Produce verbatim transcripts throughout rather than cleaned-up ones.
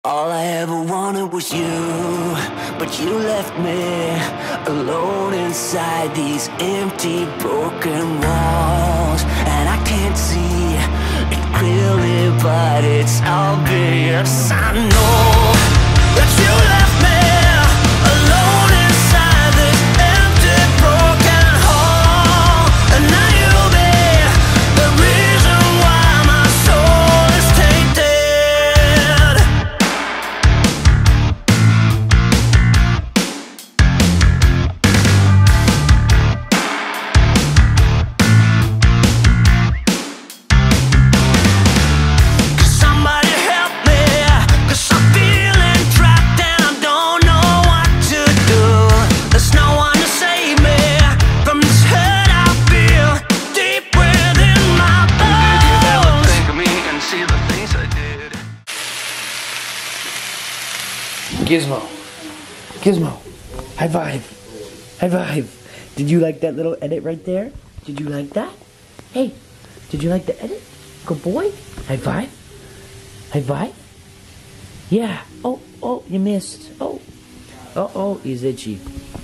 All I ever wanted was you, but you left me alone inside these empty, broken walls. And I can't see it clearly, but it's obvious. I know that you left me alone inside this empty, broken hall. And now you'll be the reason why my soul is tainted. Somebody help me, 'cause I'm feeling trapped and I don't know what to do. There's no one to save me from this hurt I feel deep within my bones. Did you ever think of me and see the things I did? Gizmo, Gizmo, high five, high five. Did you like that little edit right there? Did you like that? Hey, did you like the edit? Good boy. High five, high five. Yeah. Oh, oh, you missed. Oh, uh oh, he's itchy.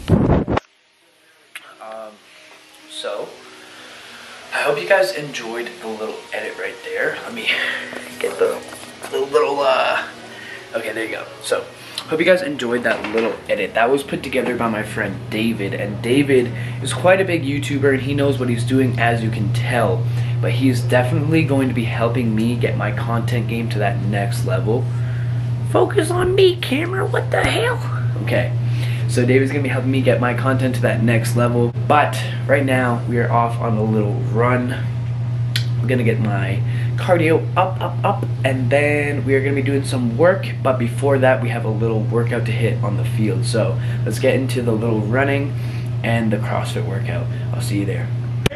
Um, so I hope you guys enjoyed the little edit right there. Let me get the little little uh. Okay, there you go. So. Hope you guys enjoyed that little edit. That was put together by my friend David, and David is quite a big YouTuber and he knows what he's doing, as you can tell, but he's definitely going to be helping me get my content game to that next level. Focus on me, camera, what the hell? Okay, so David's gonna be helping me get my content to that next level, but right now we are off on a little run. I'm gonna get my cardio up, up, up, and then we are gonna be doing some work, but before that we have a little workout to hit on the field. So let's get into the little running and the CrossFit workout. I'll see you there.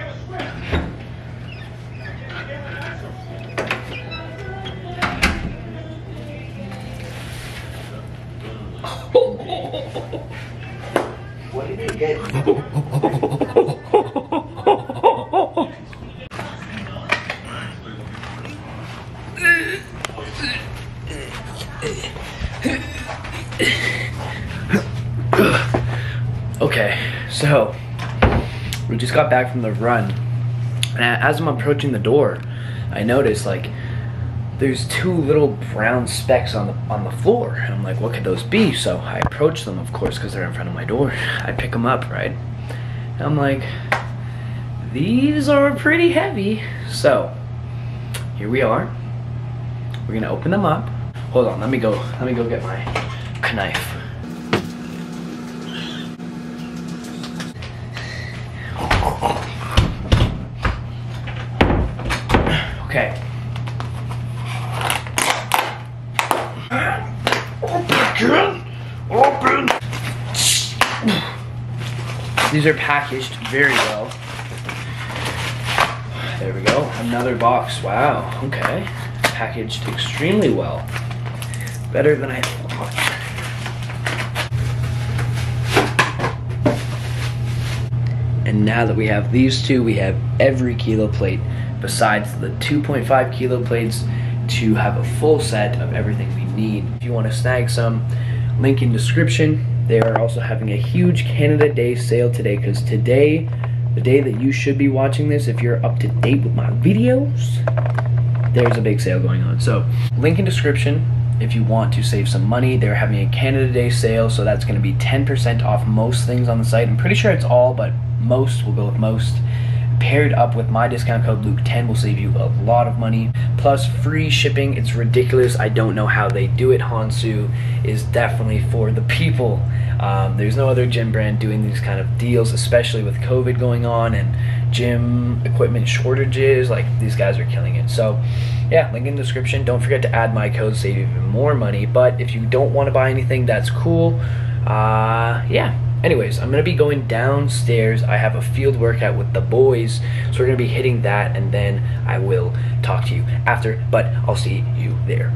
What did you get? Okay, so we just got back from the run, and as I'm approaching the door, I noticed like there's two little brown specks on the on the floor, and I'm like, what could those be? So I approach them, of course, because they're in front of my door. I pick them up, right? And I'm like, these are pretty heavy. So here we are. We're gonna open them up. Hold on, let me go. Let me go get my knife. Okay. Open, open. These are packaged very well. There we go. Another box. Wow. Okay. Packaged extremely well. Better than I thought. And now that we have these two, we have every kilo plate besides the two point five kilo plates to have a full set of everything we need. If you want to snag some, link in description. They are also having a huge Canada Day sale today, because today, the day that you should be watching this, if you're up to date with my videos, there's a big sale going on. So link in description if you want to save some money. They're having a Canada Day sale, so that's going to be ten percent off most things on the site. I'm pretty sure it's all, but most, will go with most. Paired up with my discount code Luke ten will save you a lot of money, plus free shipping. It's ridiculous. I don't know how they do it. Hansu is definitely for the people. Um, there's no other gym brand doing these kind of deals, especially with COVID going on and gym equipment shortages. Like, these guys are killing it. So yeah, link in the description. Don't forget to add my code, save even more money. But if you don't want to buy anything, that's cool. Uh, yeah. Anyways, I'm going to be going downstairs. I have a field workout with the boys, so we're going to be hitting that, and then I will talk to you after, but I'll see you there.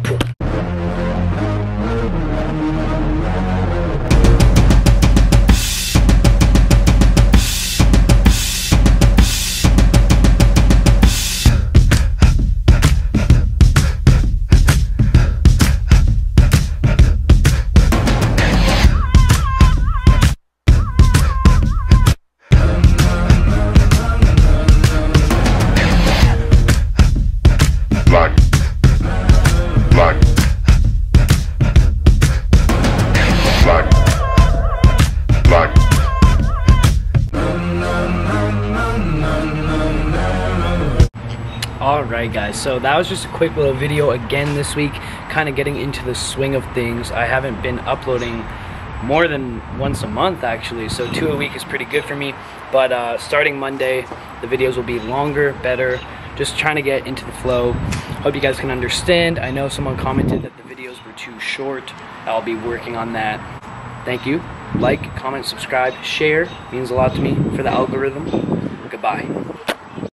Alright guys, so that was just a quick little video again this week, kind of getting into the swing of things. I haven't been uploading more than once a month actually, so two a week is pretty good for me. But uh, starting Monday, the videos will be longer, better, just trying to get into the flow. Hope you guys can understand. I know someone commented that the videos were too short. I'll be working on that. Thank you. Like, comment, subscribe, share. Means a lot to me for the algorithm. Goodbye.